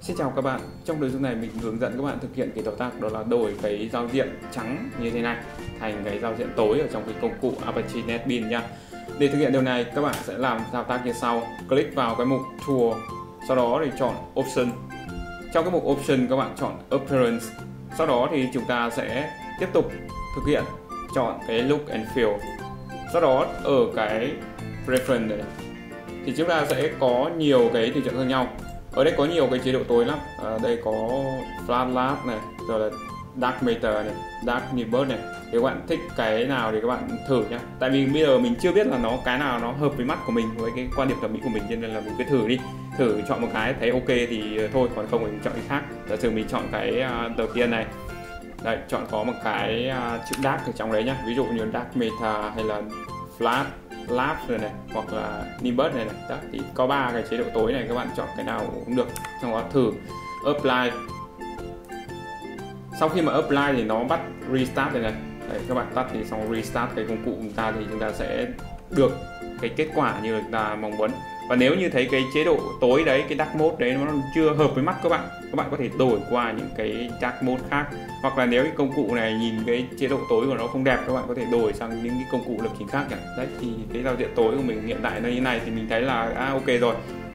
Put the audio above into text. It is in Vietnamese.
Xin chào các bạn, trong video này mình hướng dẫn các bạn thực hiện cái thao tác đó là đổi cái giao diện trắng như thế này thành cái giao diện tối ở trong cái công cụ Apache NetBeans nha. Để thực hiện điều này các bạn sẽ làm thao tác như sau: click vào cái mục Tool, sau đó thì chọn Option. Trong cái mục Option các bạn chọn Appearance, sau đó thì chúng ta sẽ tiếp tục thực hiện chọn cái Look and Feel. Sau đó ở cái Preference này thì chúng ta sẽ có nhiều cái tùy chọn khác nhau. Ở đây có nhiều cái chế độ tối lắm. Đây có Flat Lap này, rồi là Dark Matter này, Dark Nimbus này. Thì các bạn thích cái nào thì các bạn thử nhé. Tại vì bây giờ mình chưa biết là cái nào nó hợp với mắt của mình, với cái quan điểm thẩm mỹ của mình, cho nên là mình cứ thử đi. Thử chọn một cái thấy ok thì thôi, còn không thì mình chọn cái khác. Giả sử mình chọn cái đầu tiên này. Đây, chọn có một cái chữ Dark ở trong đấy nhá. Ví dụ như Dark Matter hay là Flat Lap này, hoặc là Nimbus này. Đó, thì có 3 cái chế độ tối này, các bạn chọn cái nào cũng được. Xong đó thử Apply. Sau khi mà Apply thì nó bắt Restart này. Đấy, các bạn tắt thì xong Restart cái công cụ của chúng ta thì chúng ta sẽ được cái kết quả như chúng ta mong muốn. Và nếu như thấy cái chế độ tối đấy, cái Dark Mode đấy nó chưa hợp với mắt các bạn có thể đổi qua những cái Dark Mode khác. Hoặc là nếu cái công cụ này nhìn cái chế độ tối của nó không đẹp, các bạn có thể đổi sang những cái công cụ lập trình khác nhỉ. Đấy, thì cái giao diện tối của mình hiện tại nó như này thì mình thấy là ok rồi.